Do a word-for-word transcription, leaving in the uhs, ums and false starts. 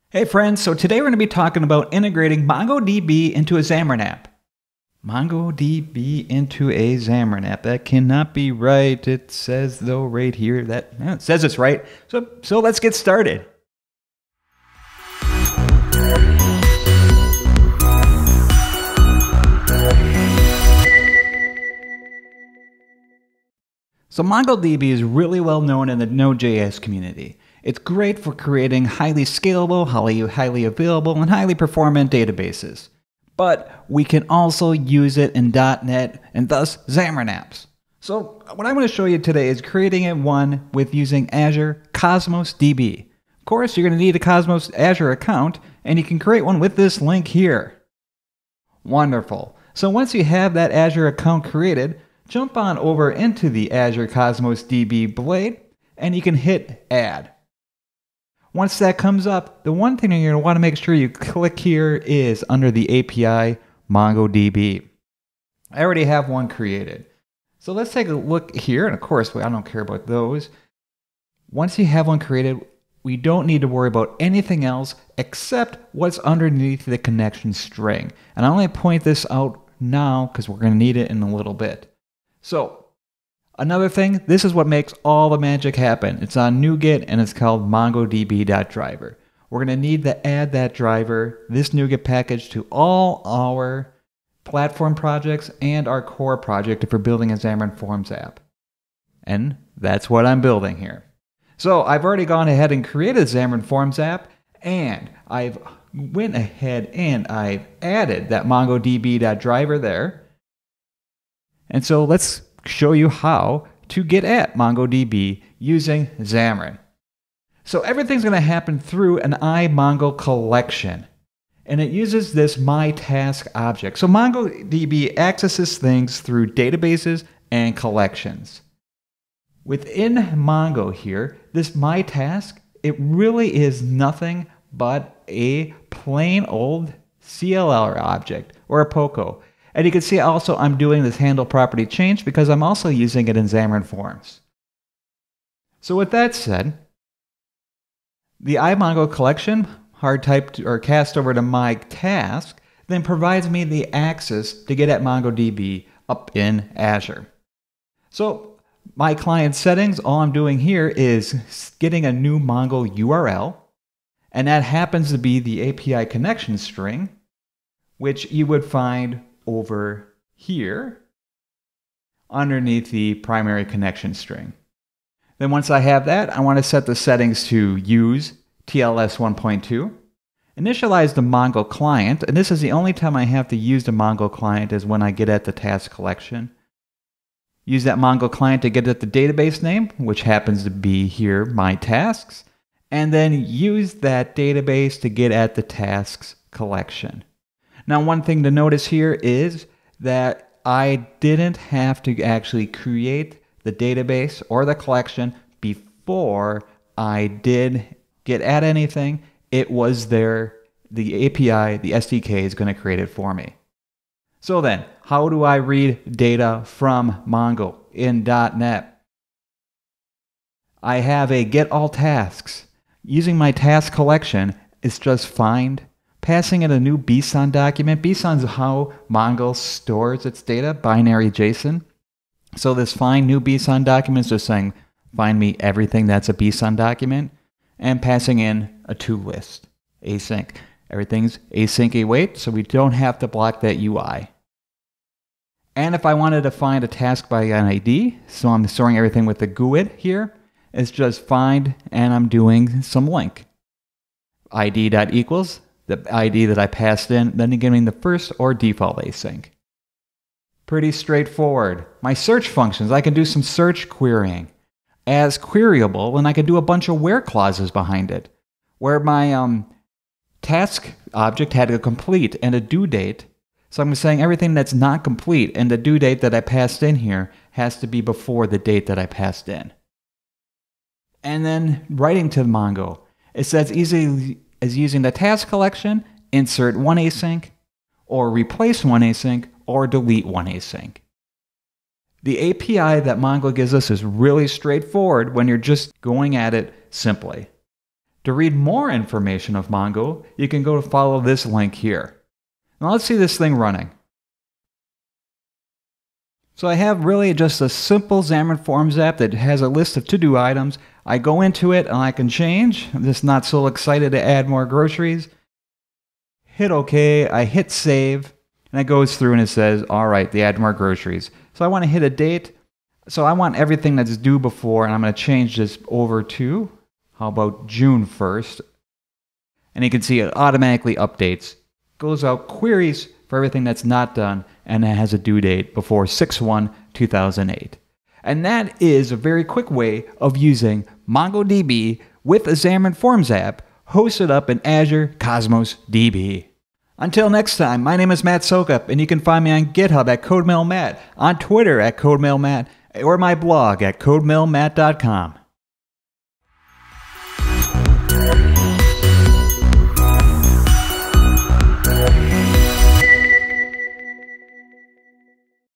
Hey friends, so today we're going to be talking about integrating MongoDB into a Xamarin app. MongoDB into a Xamarin app. That cannot be right. It says though right here that yeah, it says it's right. So so let's get started. So MongoDB is really well known in the Node.js community. It's great for creating highly scalable, highly, highly available, and highly performant databases. But we can also use it in dot net and thus Xamarin apps. So what I'm going to show you today is creating it one with using Azure Cosmos D B. Of course, you're going to need a Cosmos Azure account, and you can create one with this link here. Wonderful. So once you have that Azure account created, jump on over into the Azure Cosmos D B blade, and you can hit Add. Once that comes up, the one thing you're going to want to make sure you click here is under the A P I MongoDB. I already have one created. So let's take a look here, and of course, I don't care about those. Once you have one created, we don't need to worry about anything else except what's underneath the connection string. And I only point this out now because we're going to need it in a little bit. So, another thing, this is what makes all the magic happen. It's on NuGet and it's called MongoDB.driver. We're going to need to add that driver, this NuGet package, to all our platform projects and our core project if we're building a Xamarin Forms app. And that's what I'm building here. So I've already gone ahead and created a Xamarin Forms app, and I've went ahead and I've added that MongoDB.driver there. And so let's show you how to get at MongoDB using Xamarin. So everything's going to happen through an iMongo collection, and it uses this myTask object. So MongoDB accesses things through databases and collections. Within Mongo here, this myTask, it really is nothing but a plain old C L L object or a POCO. And you can see also I'm doing this handle property change because I'm also using it in Xamarin Forms. So with that said, the iMongo collection, hard typed or cast over to myTask, then provides me the access to get at MongoDB up in Azure. So my client settings, all I'm doing here is getting a new Mongo U R L, and that happens to be the A P I connection string, which you would find over here underneath the primary connection string. Then once I have that, I want to set the settings to use T L S one point two, initialize the Mongo client, and this is the only time I have to use the Mongo client is when I get at the task collection. Use that Mongo client to get at the database name, which happens to be here, my tasks, and then use that database to get at the tasks collection. Now, one thing to notice here is that I didn't have to actually create the database or the collection before I did get at anything. It was there. The A P I, the S D K is going to create it for me. So then, how do I read data from Mongo in dot net? I have a get all tasks. Using my task collection, it's just find, passing in a new B S O N document. B S O N is how Mongo stores its data, binary JSON. So this find new B S O N document is just saying, find me everything that's a B S O N document, and passing in a to list, async. Everything's async await, so we don't have to block that U I. And if I wanted to find a task by an I D, so I'm storing everything with the G U I D here, it's just find, and I'm doing some link. I D.equals, the I D that I passed in, then giving the first or default async. Pretty straightforward. My search functions, I can do some search querying. As queryable, and I can do a bunch of where clauses behind it, where my um, task object had a complete and a due date. So I'm saying everything that's not complete and the due date that I passed in here has to be before the date that I passed in. And then writing to Mongo, it says easy as using the task collection, insert one async, or replace one async, or delete one async. The A P I that Mongo gives us is really straightforward when you're just going at it simply. To read more information of Mongo, you can go to follow this link here. Now let's see this thing running. So I have really just a simple Xamarin Forms app that has a list of to-do items. I go into it and I can change. I'm just not so excited to add more groceries. Hit OK, I hit save, and it goes through and it says, all right, they add more groceries. So I want to hit a date. So I want everything that's due before, and I'm going to change this over to, how about June first? And you can see it automatically updates, goes out, queries for everything that's not done, and it has a due date before six one two thousand eight. And that is a very quick way of using MongoDB with a Xamarin Forms app hosted up in Azure Cosmos D B. Until next time, my name is Matt Sokup, and you can find me on GitHub at CodeMailMatt, on Twitter at CodeMailMatt, or my blog at codemailmatt dot com.